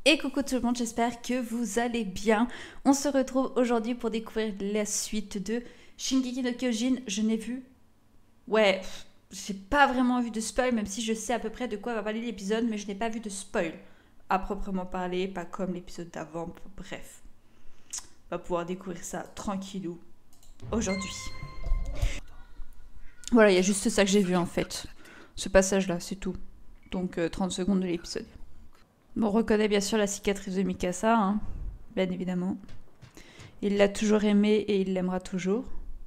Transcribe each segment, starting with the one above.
Et coucou tout le monde, j'espère que vous allez bien. On se retrouve aujourd'hui pour découvrir la suite de Shingeki no Kyojin. Je n'ai vu... Ouais, j'ai pas vraiment vu de spoil, même si je sais à peu près de quoi va parler l'épisode, mais je n'ai pas vu de spoil à proprement parler, pas comme l'épisode d'avant. Bref, on va pouvoir découvrir ça tranquillou aujourd'hui. Voilà, il y a juste ça que j'ai vu en fait. Ce passage-là, c'est tout. Donc 30 secondes de l'épisode. Bon, on reconnaît bien sûr la cicatrice de Mikasa, hein, bien évidemment. Il l'a toujours aimée et il l'aimera toujours.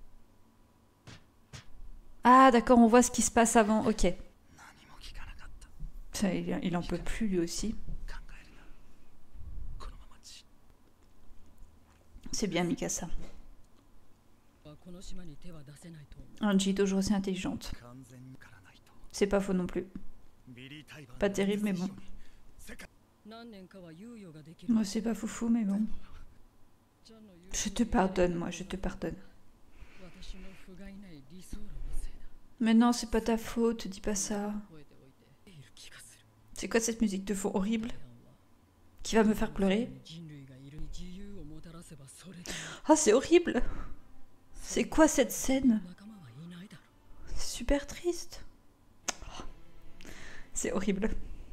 Ah d'accord, on voit ce qui se passe avant, ok. Ça, il en peut plus lui aussi. C'est bien Mikasa. Angie, toujours aussi intelligente. C'est pas faux non plus. Pas terrible, mais bon. Moi, c'est pas foufou, mais bon. Je te pardonne, moi, je te pardonne. Mais non, c'est pas ta faute, dis pas ça. C'est quoi cette musique de fond horrible qui va me faire pleurer? Ah, c'est horrible. C'est quoi cette scène? C'est super triste. C'est horrible.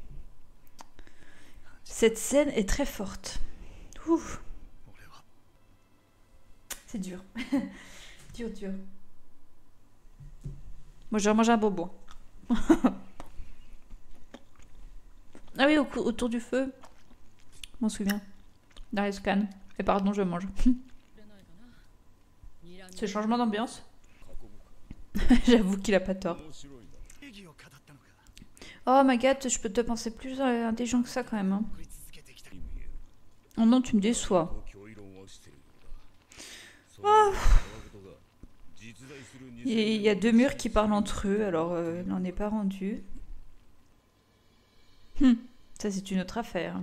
Cette scène est très forte. Ouf. C'est dur. Dur, dur. Moi, je vais manger un bonbon. Ah oui, autour du feu. Je m'en souviens. Dans les scans. Et pardon, je mange. Ce changement d'ambiance. J'avoue qu'il a pas tort. Oh my god, je peux te penser plus intelligent que ça quand même. Hein. Oh non, tu me déçois. Oh. Il y a deux murs qui parlent entre eux, alors il n'en est pas rendu. Ça c'est une autre affaire.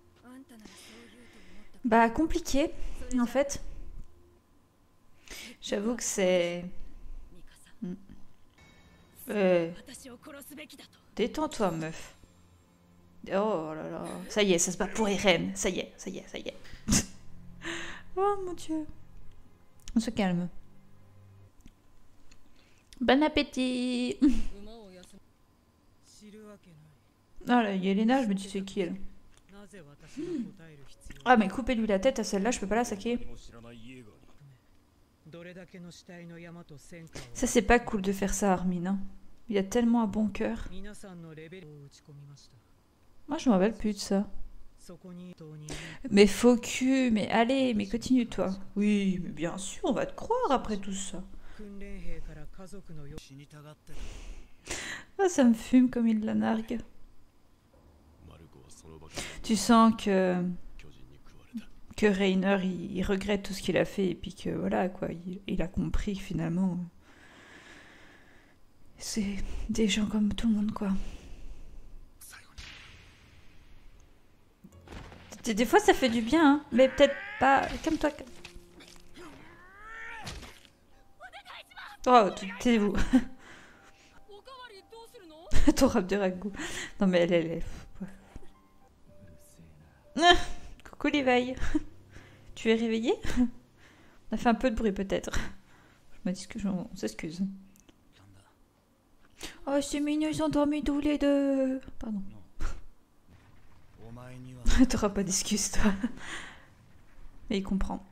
Bah compliqué, en fait. J'avoue que c'est... Détends-toi, meuf. Oh là là. Ça y est, ça se bat pour Eren. Ça y est, ça y est, ça y est. Oh mon dieu. On se calme. Bon appétit. Ah là, il y a Elena, je me dis c'est qui elle? Ah mais coupez-lui la tête à celle-là, je peux pas la saquer. Ça c'est pas cool de faire ça, Armin. Hein. Il a tellement un bon cœur. Moi je me rappelle plus de ça. Mais faux cul, mais allez, mais continue toi. Oui, mais bien sûr, on va te croire après tout ça. Ah, ça me fume comme il la nargue. Tu sens que Reiner, il regrette tout ce qu'il a fait et puis que voilà quoi, il a compris que finalement c'est des gens comme tout le monde quoi. Des fois ça fait du bien, hein, mais peut-être pas comme toi. Oh, taisez-vous. Ton rap de ragoût. Non mais elle est... Coucou l'éveil. Tu es réveillé? On a fait un peu de bruit peut-être. Je me dis que on s'excuse. Oh c'est mignon, ils sont dormis tous les deux. Pardon. T'auras pas d'excuse toi. Mais il comprend.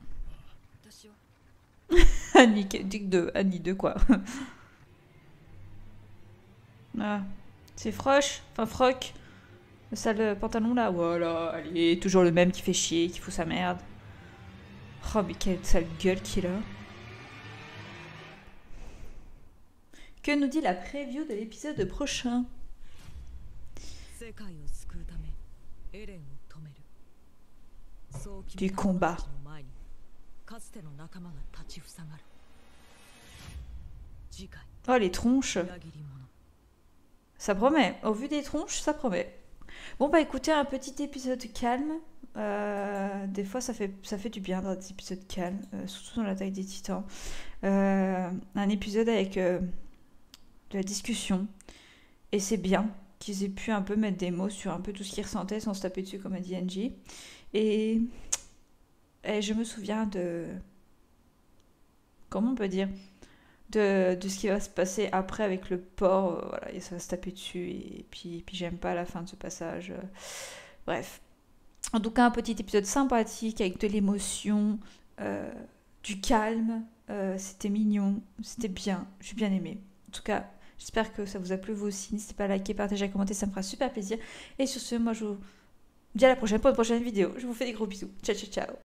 Annie de quoi? Ah, c'est Froche, enfin Froc. Le sale pantalon là, voilà, allez, toujours le même qui fait chier, qui fout sa merde. Oh mais quelle sale gueule qu'il a. Que nous dit la preview de l'épisode prochain? Du combat. Oh les tronches. Ça promet, au vu des tronches, ça promet. Bon bah écoutez, un petit épisode calme. Des fois ça fait du bien dans des épisodes calmes, surtout dans l'attaque des titans. Un épisode avec de la discussion. Et c'est bien. qu'ils aient pu un peu mettre des mots sur un peu tout ce qu'ils ressentaient sans se taper dessus comme a dit Angie. Et, et je me souviens de... Comment on peut dire de ce qui va se passer après avec le porc, voilà, et ça va se taper dessus, et puis j'aime pas la fin de ce passage. Bref. En tout cas, un petit épisode sympathique avec de l'émotion, euh, du calme, c'était mignon, c'était bien, j'ai bien aimé. En tout cas, j'espère que ça vous a plu vous aussi. N'hésitez pas à liker, partager, à commenter, ça me fera super plaisir. Et sur ce, moi je vous dis à la prochaine pour une prochaine vidéo. Je vous fais des gros bisous. Ciao, ciao, ciao.